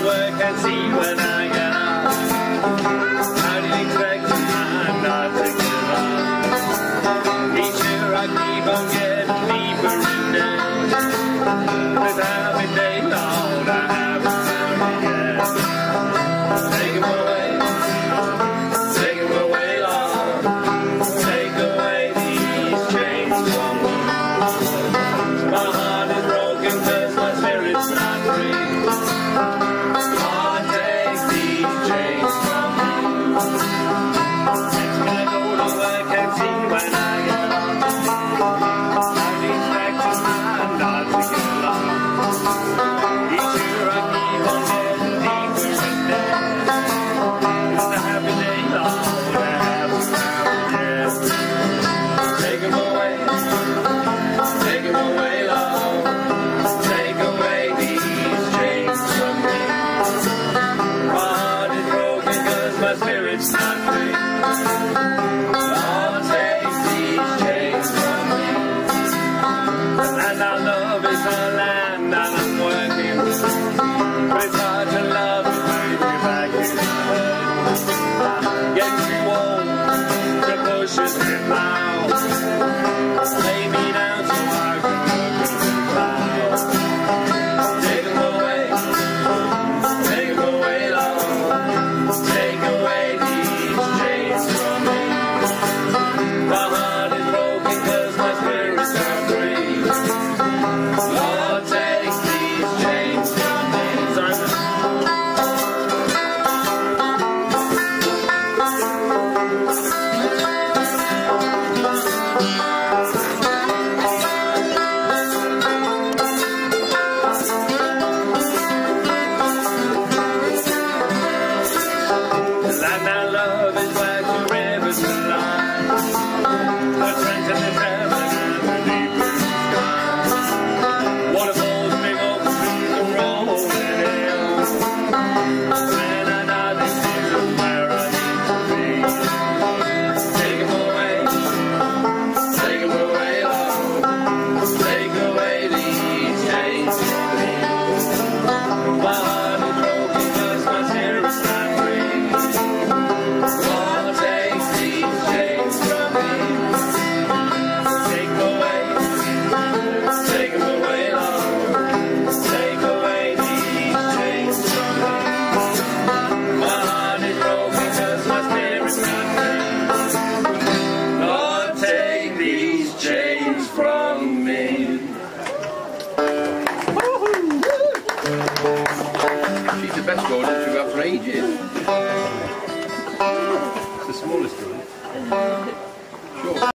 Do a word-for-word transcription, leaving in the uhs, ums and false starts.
work and see when I get up. How do you expect a man not to give up? Each year I keep on getting deeper in debt. With every day long I haven't found it yet. Take him away, take him away, Lord. Take away these chains from me. My heart is broken cause my spirit's not free. Lord, take these chains from me. Makes me go to work and see when I get up. How do you expect a man not to get up? Each year I keep on getting deeper in debt. It's a happy day, Lord, I haven't found it yet. Take him away, take him away, Lord. Take away these chains from me. My heart is broken cause my spirit's not free. Lord, take these chains from me. The land I love is the land that I'm working. But it's hard to love when you're back in the hurt. Get too old to push us in now. Lay me down so I can look at the clouds. Take him away, take him away, Lord. Take away these chains from me. My heart is broken cause my spirit's not free. Lord, take these chains from me. The land I love is where two rivers collide. The Trent and the Severn and the deep blue sky. Waterfalls, big open trees and rolling hills. When I know this is where I need to be. Take him away, take him away, Lord. Take away these chains from me. My heart is broken cause my spirit's not free. Lord, take these chains from me. Take away, take them away, Lord. Take away these chains from me. My heart is broken cause my spirit's not free. Lord, take these chains from me. She's the best golden we've got for ages. The smallest one. Sure.